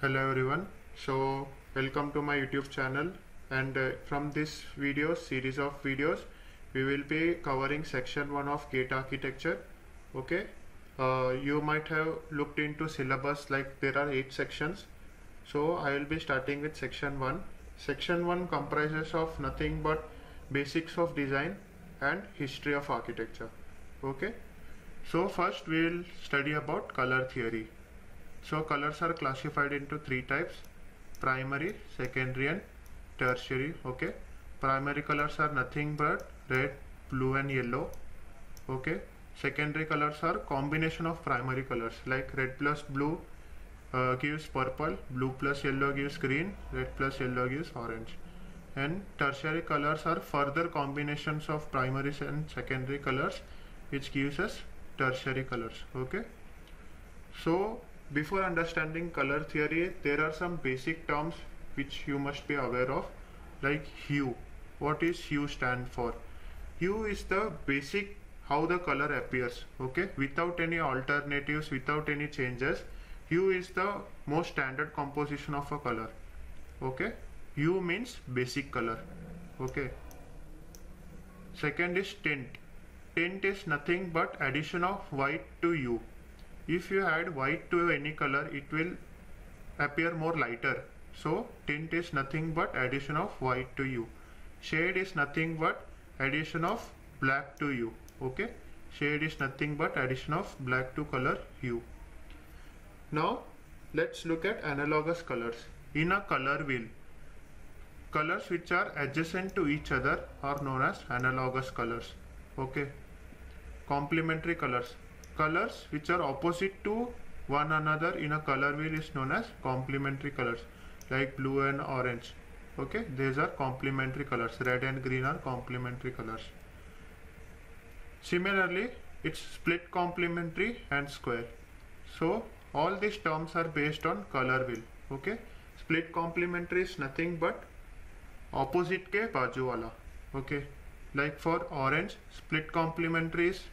Hello everyone. So welcome to my YouTube channel, and from this series of videos we will be covering section 1 of gate architecture. Okay, you might have looked into syllabus, like there are 8 sections, so I will be starting with section 1. Section 1 comprises of nothing but basics of design and history of architecture. Okay, so first we will study about color theory. So colors are classified into 3 types: primary, secondary and tertiary. Okay, primary colors are nothing but red, blue and yellow. Okay, secondary colors are combination of primary colors, like red plus blue gives purple, blue plus yellow gives green, red plus yellow gives orange. And tertiary colors are further combinations of primary and secondary colors, which gives us tertiary colors. Okay, so before understanding color theory, there are some basic terms which you must be aware of, like hue. What is hue stand for? Hue is the basic how the color appears. Okay, without any alternatives, without any changes, hue is the most standard composition of a color. Okay, hue means basic color. Okay, second is tint. Tint is nothing but addition of white to hue. If you add white to any color, it will appear more lighter. So tint is nothing but addition of white to hue. Shade is nothing but addition of black to hue. Okay, shade is nothing but addition of black to color hue. Now let's look at analogous colors. In a color wheel, colors which are adjacent to each other are known as analogous colors. Okay, complementary colors. Colors which are opposite to one another in a color wheel is known as complementary colors, like blue and orange. Okay, these are complementary colors. Red and green are complementary colors. Similarly, it's split complementary and square. So all these terms are based on color wheel. Okay, split complementary is nothing but opposite ke baju wala. Okay, like for orange, split complementary is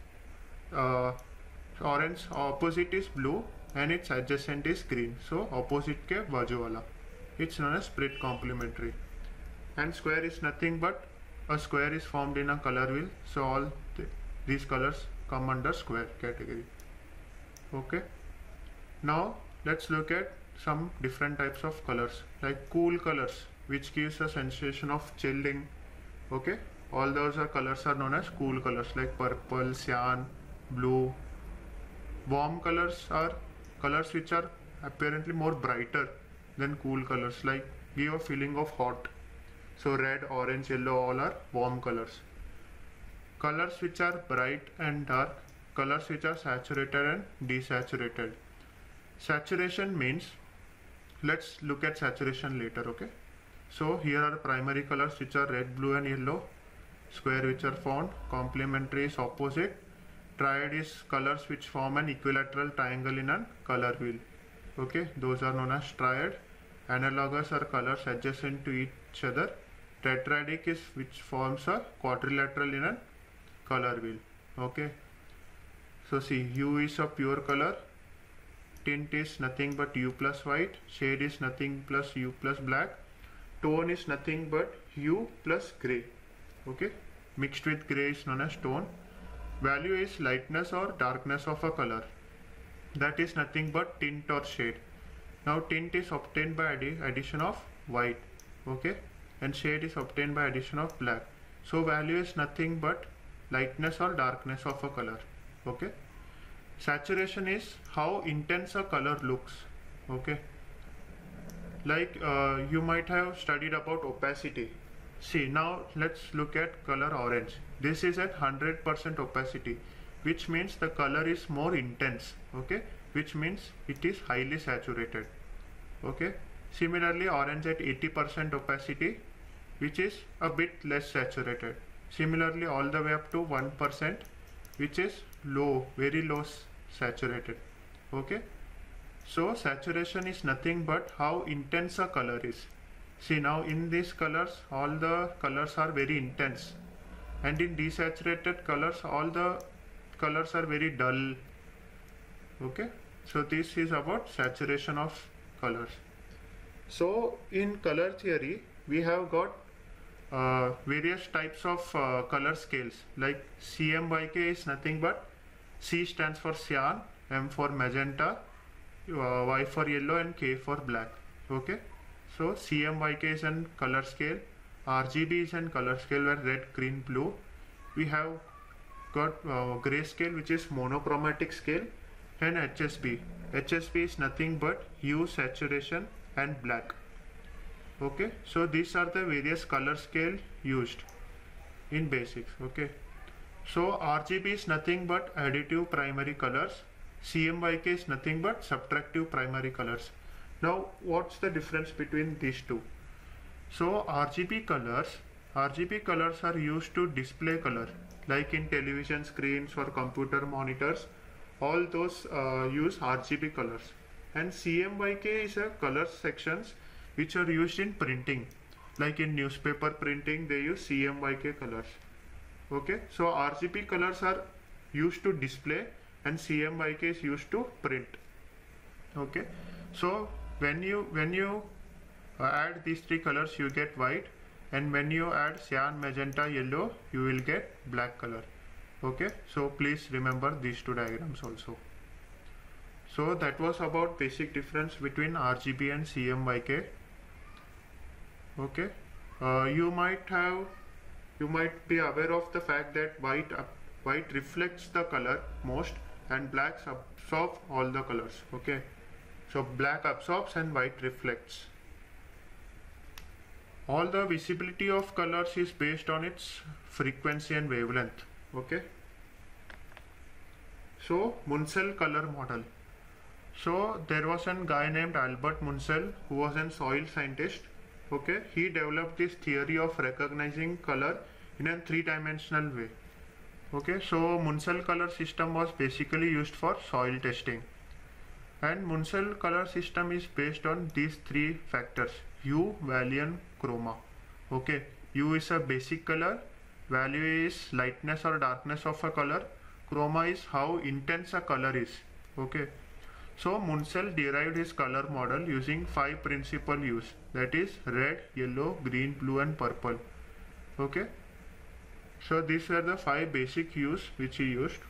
orange opposite is blue and its adjacent is green, so opposite ke baju wala, it's known as split complementary. And square is nothing but a square is formed in a color wheel, so all these colors come under square category. Okay, now let's look at some different types of colors, like cool colors which gives a sensation of chilling. Okay, all those colors are known as cool colors, like purple, cyan, blue. Warm colors are colors which are apparently more brighter than cool colors, like give a feeling of hot. So red, orange, yellow, all are warm colors. Colors which are bright and dark, colors which are saturated and desaturated. Saturation means, let's look at saturation later. Okay, so here are primary colors which are red, blue and yellow. Square which are found. Complementary is opposite. Triad is colors which form an equilateral triangle in a color wheel. Okay, those are known as triad. Analogous are colors adjacent to each other. Tetradic is which forms a quadrilateral in a color wheel. Okay, so see, hue is a pure color. Tint is nothing but hue plus white. Shade is nothing plus hue plus black. Tone is nothing but hue plus gray. Okay, mixed with gray is known as tone. Value is lightness or darkness of a color. That is nothing but tint or shade. Now tint is obtained by addition of white. Okay, and shade is obtained by addition of black. So value is nothing but lightness or darkness of a color. Okay, saturation is how intense a color looks. Okay, like you might have studied about opacity. See, now let's look at color orange. This is at 100% opacity, which means the color is more intense. Okay, which means it is highly saturated. Okay, similarly orange at 80% opacity, which is a bit less saturated. Similarly all the way up to 1%, which is low, very low saturated. Okay, so saturation is nothing but how intense a color is. See, now in these colors, all the colors are very intense, and in desaturated colors, all the colors are very dull. Okay, so this is about saturation of colors. So in color theory, we have got various types of color scales, like CMYK is nothing but C stands for cyan, M for magenta, Y for yellow, and K for black. Okay, so CMYK is an color scale, RGB is an color scale where red, green, blue. We have got gray scale, which is monochromatic scale, and HSB. HSB is nothing but hue, saturation, and black. Okay, so these are the various color scale used in basics. Okay, so RGB is nothing but additive primary colors, CMYK is nothing but subtractive primary colors. Now what's the difference between these two? So RGB colors are used to display color, like in television screens or computer monitors. All those use RGB colors, and CMYK is a color sections which are used in printing, like in newspaper printing they use CMYK colors. Okay, so RGB colors are used to display and CMYK is used to print. Okay, so when you add these three colors, you get white, and when you add cyan, magenta, yellow, you will get black color. Okay, so please remember these two diagrams also. So that was about basic difference between RGB and CMYK. Okay, you might be aware of the fact that white reflects the color most and black absorbs all the colors. Okay, so black absorbs and white reflects. All the visibility of colors is based on its frequency and wavelength. Okay, so Munsell color model. So there was a guy named Albert Munsell who was a soil scientist. Okay, he developed this theory of recognizing color in a three-dimensional way. Okay, so Munsell color system was basically used for soil testing, and Munsell color system is based on these three factors: hue, value, and chroma. Okay, hue is a basic color, value is lightness or darkness of a color, chroma is how intense a color is. Okay, so Munsell derived his color model using 5 principal hues, that is red, yellow, green, blue, and purple. Okay, so these were the 5 basic hues which he used.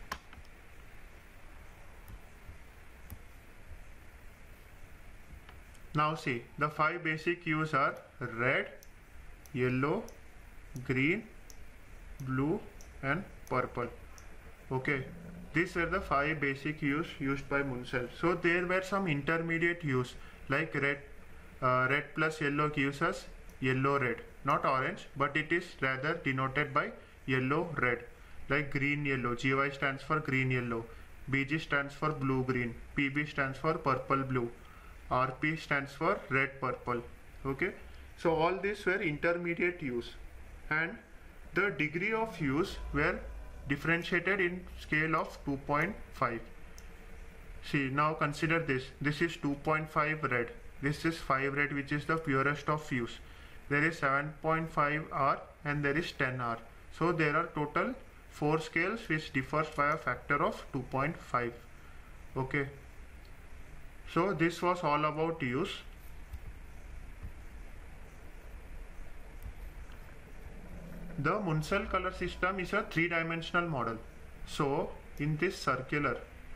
Now see, the 5 basic hues are red, yellow, green, blue, and purple. Okay, these were the 5 basic hues used by Munsell. So there were some intermediate hues, like red plus yellow gives us yellow red, not orange, but it is rather denoted by yellow red. Like green yellow, GY stands for green yellow, BG stands for blue green, PB stands for purple blue, RP stands for red purple. Okay, so all these were intermediate hues, and the degree of hues were differentiated in scale of 2.5. See, now consider this. This is 2.5 red. This is 5 red, which is the purest of hues. There is 7.5 R and there is 10 R. So there are total 4 scales which differs by a factor of 2.5. Okay. So this was all about hues. The Munsell color system is a 3-dimensional model. So in this circle,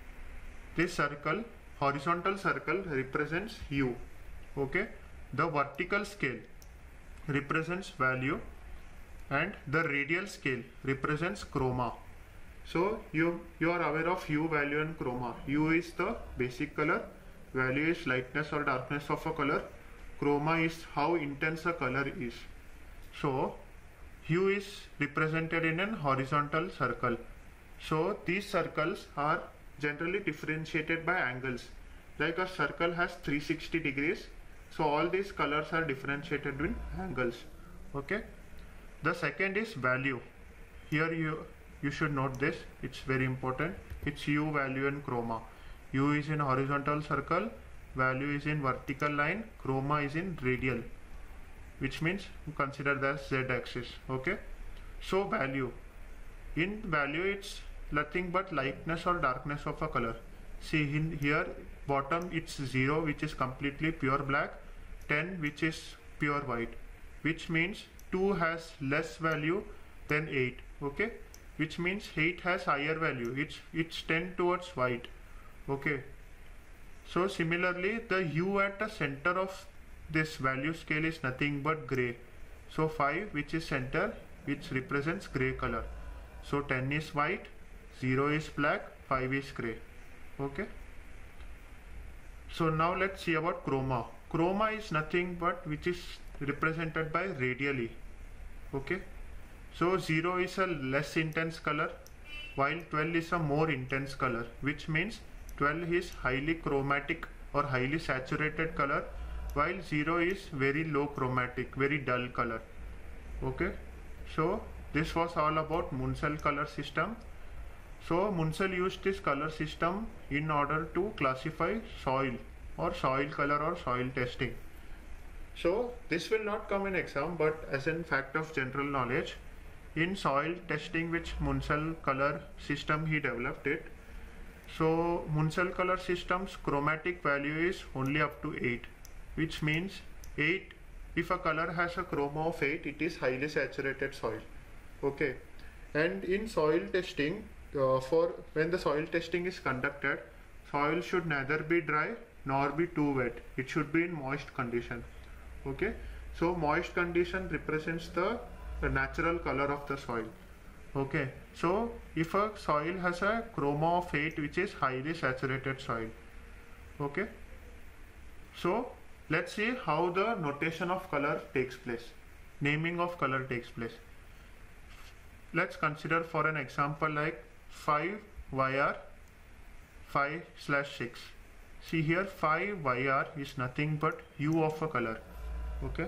horizontal circle represents hue. Okay, the vertical scale represents value, and the radial scale represents chroma. So you are aware of hue, value, and chroma. Hue is the basic color, value is lightness or darkness of a color, chroma is how intense a color is. So hue is represented in an horizontal circle. So these circles are generally differentiated by angles. Like a circle has 360 degrees. So all these colors are differentiated in angles. Okay. The second is value. Here you should note this. It's very important. It's hue, value, and chroma. Hue is in horizontal circle. Value is in vertical line. Chroma is in radial, which means consider the z-axis. Okay, so value, in value it's nothing but lightness or darkness of a color. See in here bottom it's 0, which is completely pure black, 10 which is pure white, which means 2 has less value than 8. Okay, which means 8 has higher value, it's 10 towards white. Okay, so similarly the hue at the center of this value scale is nothing but gray. So 5 which is center, which represents gray color. So 10 is white, 0 is black, 5 is gray. Okay, so now let's see about chroma. Chroma is nothing but which is represented by radially. Okay, so 0 is a less intense color while 12 is a more intense color, which means 12 is highly chromatic or highly saturated color, while 0 is very low chromatic, very dull color. Okay, so this was all about Munsell color system. So Munsell used this color system in order to classify soil or soil color or soil testing. So this will not come in exam, but as in fact of general knowledge, in soil testing which Munsell color system he developed it. So Munsell color system's chromatic value is only up to 8, which means 8, if a color has a chroma of 8, it is highly saturated soil. Okay, and in soil testing, for when the soil testing is conducted, soil should neither be dry nor be too wet. It should be in moist condition. Okay, so moist condition represents the natural color of the soil. Okay, so if a soil has a chroma of 8, which is highly saturated soil. Okay, so let's see how the notation of color takes place, naming of color takes place. Let's consider for an example like 5YR 5/6. See here, 5YR is nothing but hue of a color. Okay,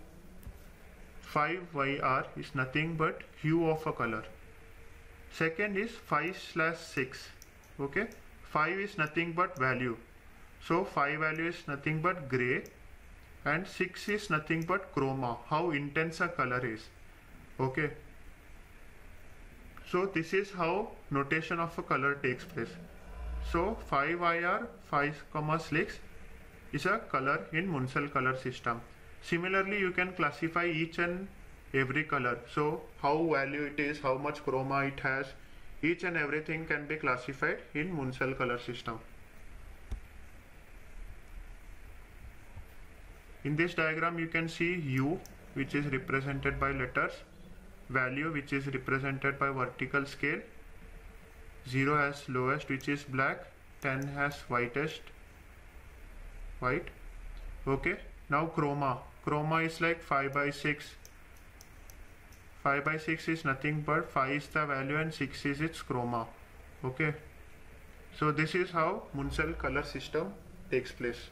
5YR is nothing but hue of a color. Second is 5/6. Okay, 5 is nothing but value, so 5 value is nothing but gray, and 6 is nothing but chroma, how intense a color is. Okay, so this is how notation of a color takes place. So 5YR 5,6 is a color in Munsell color system. Similarly, you can classify each and every color. So how value it is, how much chroma it has, each and everything can be classified in Munsell color system. In this diagram you can see hue, which is represented by letters, value, which is represented by vertical scale, 0 has lowest, which is black, 10 has whitest, white. Okay, now chroma is like 5/6. 5/6 is nothing but 5 is the value and 6 is its chroma. Okay, so this is how Munsell color system takes place.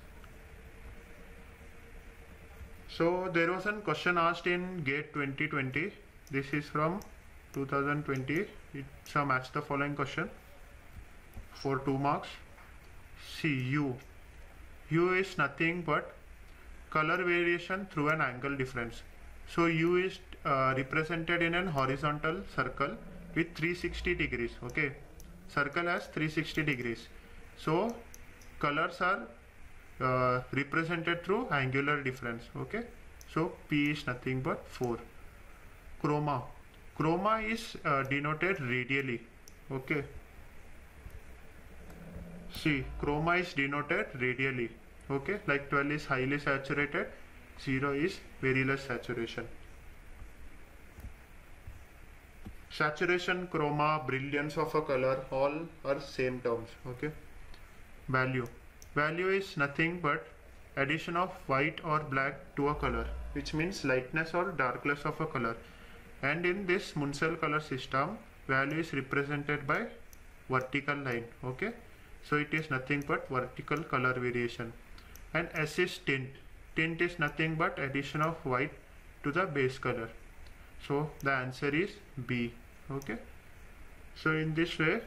So there was a question asked in GATE 2020. This is from 2020. It's a match the following question for 2 marks. See, hue is nothing but color variation through an angle difference. So hue is represented in an horizontal circle with 360 degrees. Okay, circle has 360 degrees. So colors are represented through angular difference. Okay, so P is nothing but 4. Chroma is denoted radially. Okay, see, chroma is denoted radially. Okay, like 12 is highly saturated, 0 is very less saturation. Saturation, chroma, brilliance of a color, all are same terms. Okay, value is nothing but addition of white or black to a color, which means lightness or darkness of a color. And in this Munsell color system, value is represented by vertical line. Okay, so it is nothing but vertical color variation. And S is tint is nothing but addition of white to the base color. So the answer is B. Okay, so in this way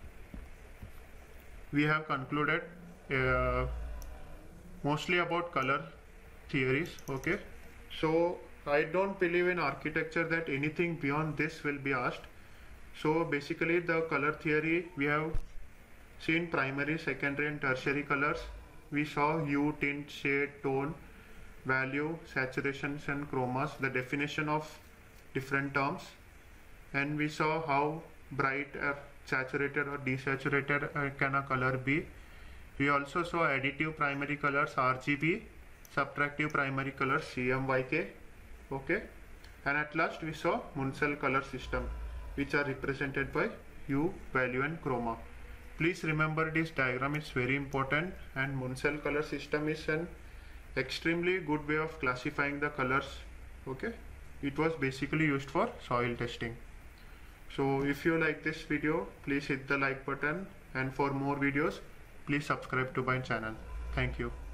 we have concluded mostly about color theories. Okay, so I don't believe in architecture that anything beyond this will be asked. So basically the color theory, we have seen primary, secondary and tertiary colors. We saw hue, tint, shade, tone, value, saturations and chromas, the definition of different terms, and we saw how bright or saturated or desaturated can a color be. We also saw additive primary colors RGB, subtractive primary colors CMYK, okay, and at last we saw Munsell color system, which are represented by hue, value and chroma. Please remember this diagram is very important, and Munsell color system is an extremely good way of classifying the colors, okay. It was basically used for soil testing. So if you like this video, please hit the like button, and for more videos please subscribe to my channel. Thank you.